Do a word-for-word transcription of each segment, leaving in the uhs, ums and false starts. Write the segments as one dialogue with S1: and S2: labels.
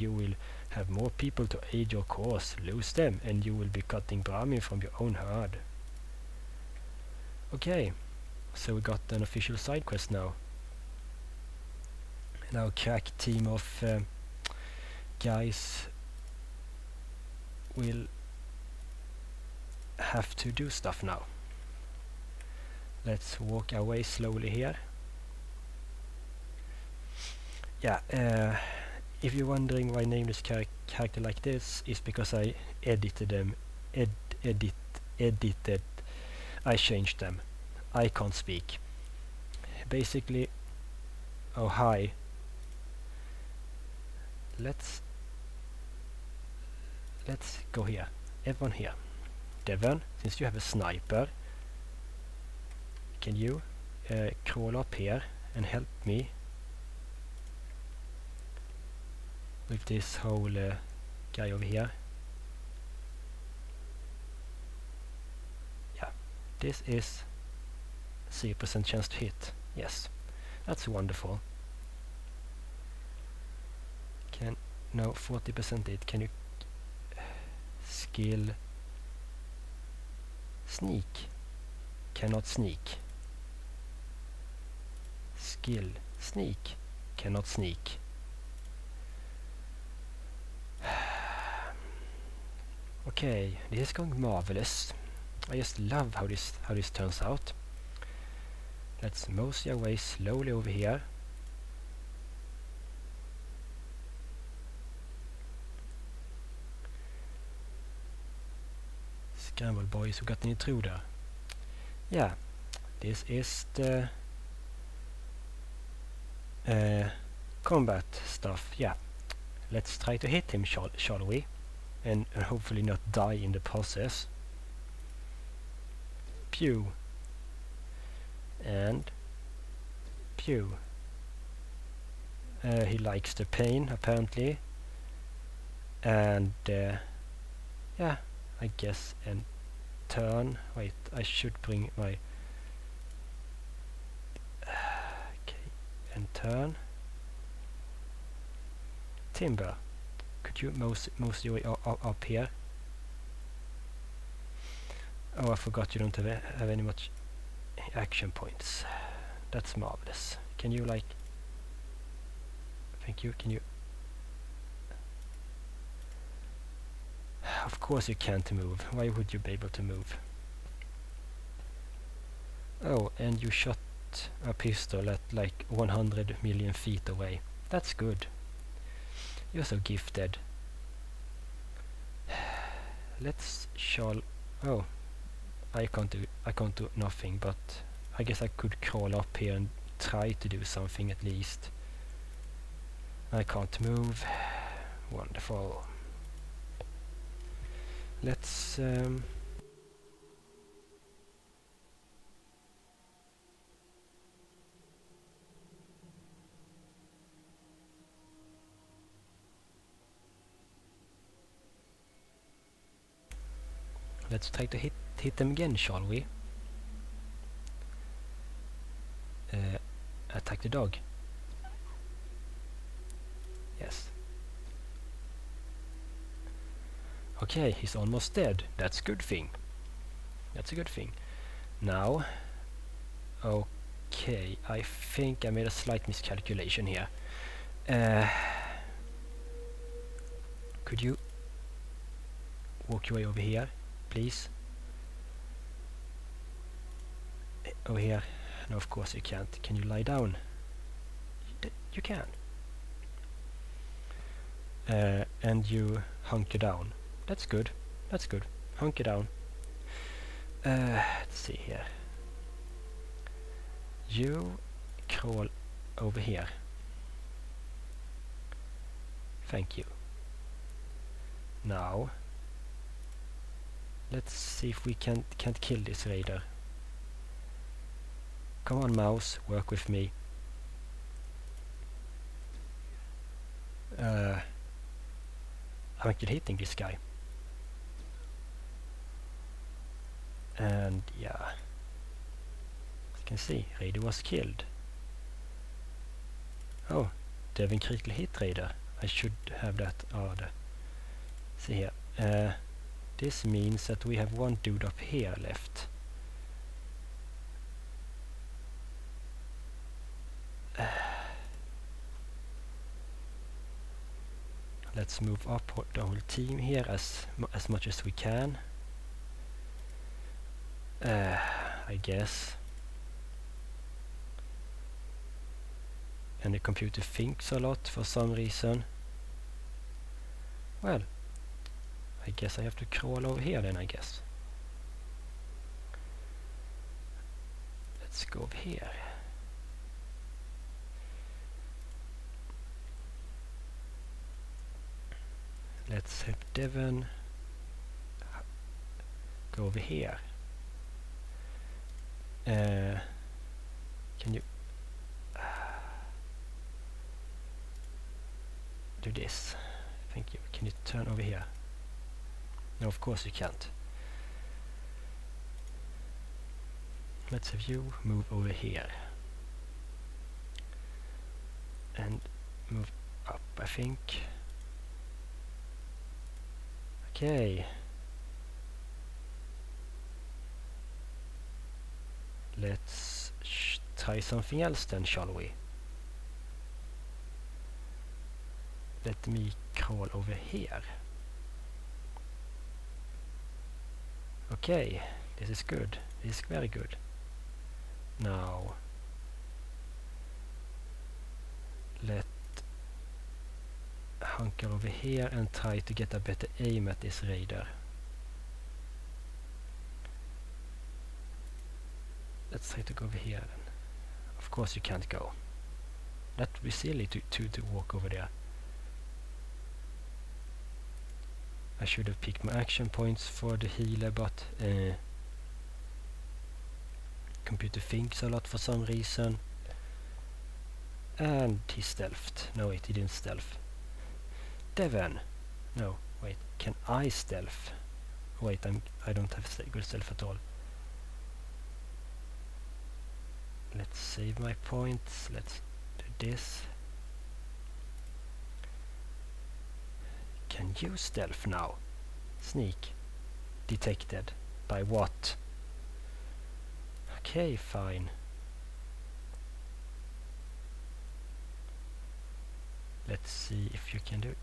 S1: you will have more people to aid your cause. Lose them and you will be cutting Brahmin from your own herd. Okay, so we got an official side quest now. Now a crack team of um, guys will have to do stuff now. Let's walk our way slowly here. Yeah, uh, if you're wondering why I named this char character like this, is because I edited them, ed edit, edited, I changed them. I can't speak. Basically, oh hi. Let's let's go here. Everyone here. Devon, since you have a sniper, can you uh, crawl up here and help me with this whole uh, guy over here? Yeah, this is zero percent chance to hit. Yes, that's wonderful. Can no forty percent hit. Can you skill sneak? Cannot sneak. Skill sneak. Cannot sneak. Okay, this is going marvelous. I just love how this how this turns out. Let's mosey our way slowly over here. Scramble boys, we got an intruder. Yeah, this is the uh, combat stuff. Yeah, let's try to hit him, shall, shall we? And, and hopefully not die in the process. Pew. And pew. Uh, he likes the pain, apparently. And uh, yeah, I guess, and turn. Wait, I should bring my okay, and turn. Timber, could you most most your way up, up here? Oh, I forgot you don't have, have any much action points. That's marvelous. Can you like? Thank you. Can you? Of course you can't move. Why would you be able to move? Oh, and you shot a pistol at like one hundred million feet away. That's good. You're so gifted. Let's shall. Oh, I can't do. I can't do nothing. But I guess I could crawl up here and try to do something at least. I can't move. Wonderful. Let's um, let's try to hit hit them again, shall we? Uh, attack the dog. Yes. Okay, he's almost dead. That's a good thing. That's a good thing. Now, okay, I think I made a slight miscalculation here. Uh, could you walk your way over here, please? Uh, over here. No, of course you can't. Can you lie down? D you can. Uh, and you hunker down. That's good. That's good. Hunker down. Uh, let's see here. You crawl over here. Thank you. Now, let's see if we can can't kill this raider. Come on, mouse, work with me. Uh, I'm actually hitting this guy. And yeah, as you can see, Raider was killed. Oh, Devon critically hit Raider. I should have that. Oh, the, see here. Uh, this means that we have one dude up here left. Uh, let's move up the whole team here as as much as we can. Uh, I guess. And the computer thinks a lot for some reason. Well, I guess I have to crawl over here then, I guess. Let's go over here. Let's have Devon go over here. Uh, can you do this? Thank you. Can you turn over here? No, of course you can't. Let's have you move over here. And move up, I think. Okay. Let's sh try something else then, shall we? Let me crawl over here. Okay, this is good. This is very good. Now, let hunker over here and try to get a better aim at this raider. Let's try to go over here then. Of course you can't go. That would be silly to, to, to walk over there. I should have picked my action points for the healer, but uh, computer thinks a lot for some reason. And he stealthed. No wait, he didn't stealth. Devon! No, wait, can I stealth? Wait, I'm, I don't have st good stealth at all. Let's save my points. Let's do this. Can you stealth now? Sneak. Detected. By what? Okay, fine. Let's see if you can do...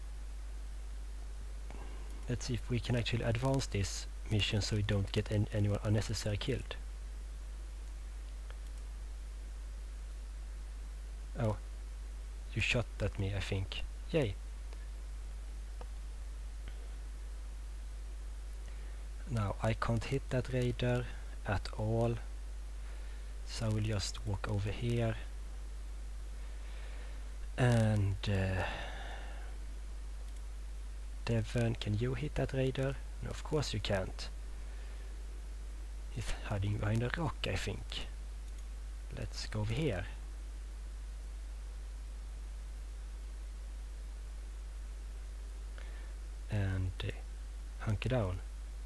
S1: Let's see if we can actually advance this mission so we don't get an anyone unnecessarily killed. Oh, you shot at me, I think. Yay. Now, I can't hit that raider at all. So I will just walk over here. And... Uh, Devon, can you hit that raider? No, of course you can't. He's hiding behind a rock, I think. Let's go over here. And uh, hunker down.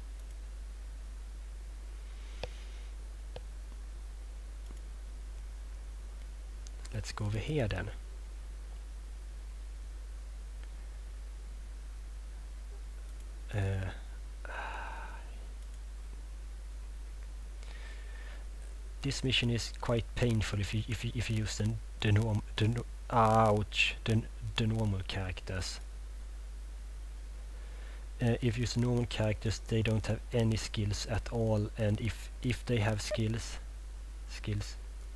S1: Let's go over here then. Uh, this mission is quite painful if you if you if you use the the norm the no, ouch the the normal characters. Uh, if you use normal characters, they don't have any skills at all, and if if they have skills, skills,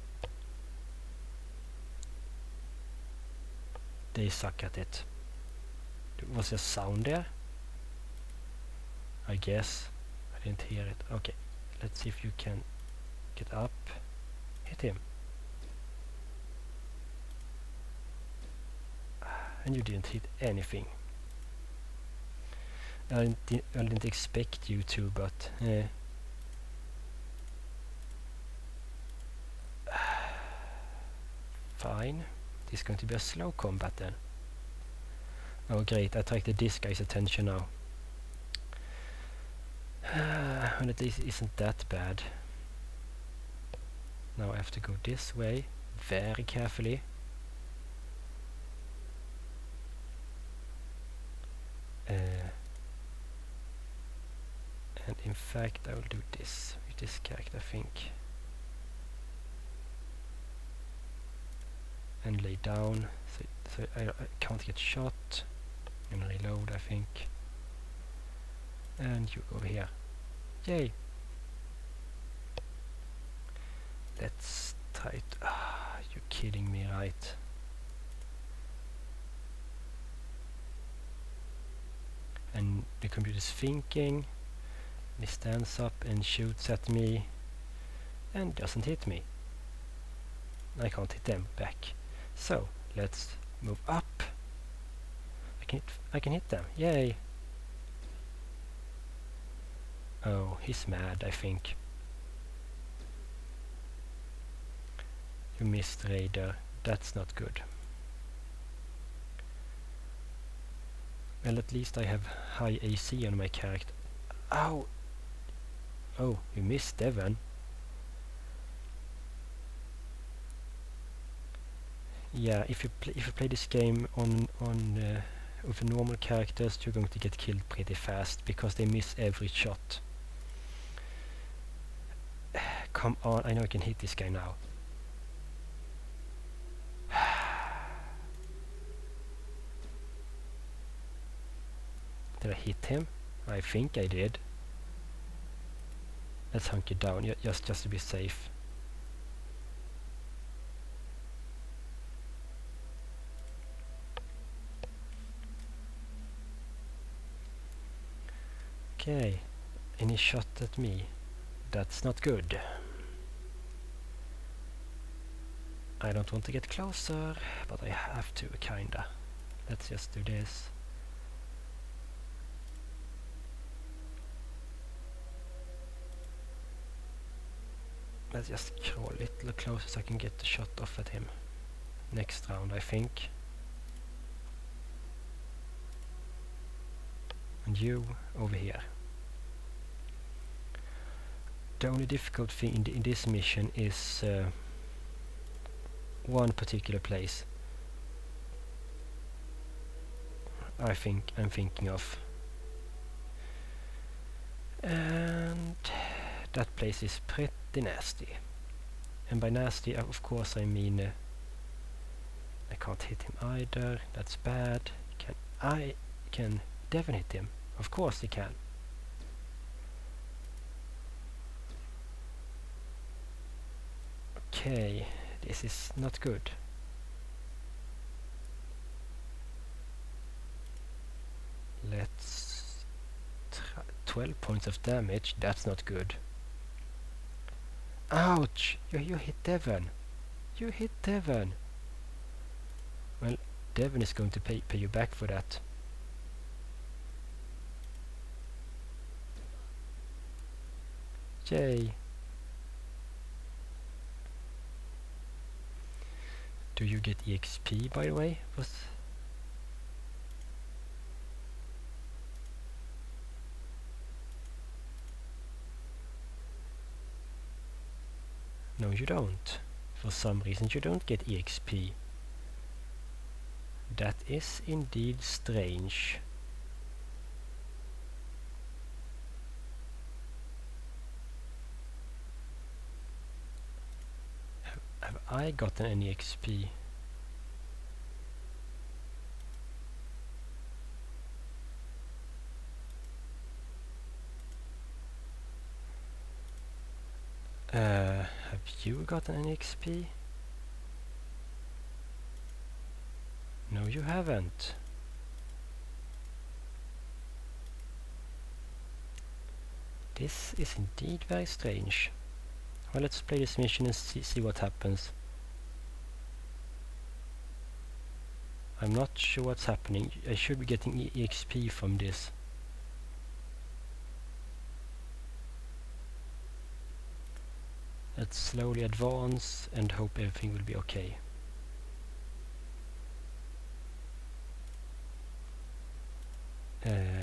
S1: they suck at it. Was there sound there? I guess I didn't hear it. Okay, let's see if you can get up. Hit him. And you didn't hit anything. I didn't, I didn't expect you to, but uh, fine. This is going to be a slow combat then. Oh great, I attracted this guy's attention now. And it is, isn't that bad. Now I have to go this way very carefully. in fact I will do this with this character, I think. And lay down, so, so I, I can't get shot. And reload, I think. And you go over here. Yay! Let's try it. Ah, you're kidding me, right? And the computer's thinking. He stands up and shoots at me and doesn't hit me. I can't hit them back. So let's move up. I can hit, I can hit them. Yay! Oh, he's mad, I think. You missed, Raider. That's not good. Well, at least I have high A C on my character. Ow! Oh, you missed, Devon. Yeah, if you play if you play this game on on uh, with normal characters, you're going to get killed pretty fast because they miss every shot. Come on, I know I can hit this guy now. Did I hit him? I think I did. Let's hunker down, just just to be safe. Okay, and he shot at me. That's not good. I don't want to get closer, but I have to, kinda. Let's just do this. Let's just crawl a little closer so I can get the shot off at him. Next round, I think. And you over here. The only difficult thing in, in this mission is uh, one particular place. I think I'm thinking of, and that place is pretty nasty. And by nasty, of course, I mean uh, I can't hit him either. That's bad. Can I? Can Devon hit him? Of course he can. Okay, this is not good. Let's try twelve points of damage. That's not good. Ouch! You, you hit Devon. You hit Devon. Well, Devon is going to pay, pay you back for that. Yay! Do you get E X P, by the way? Was No, you don't. For some reason you don't get E X P. That is indeed strange. Have, have I gotten any X P? Uh, have you gotten any X P? No, you haven't. This is indeed very strange. Well, let's play this mission and see, see what happens. I'm not sure what's happening. I should be getting E X P from this. Let's slowly advance and hope everything will be okay. Uh,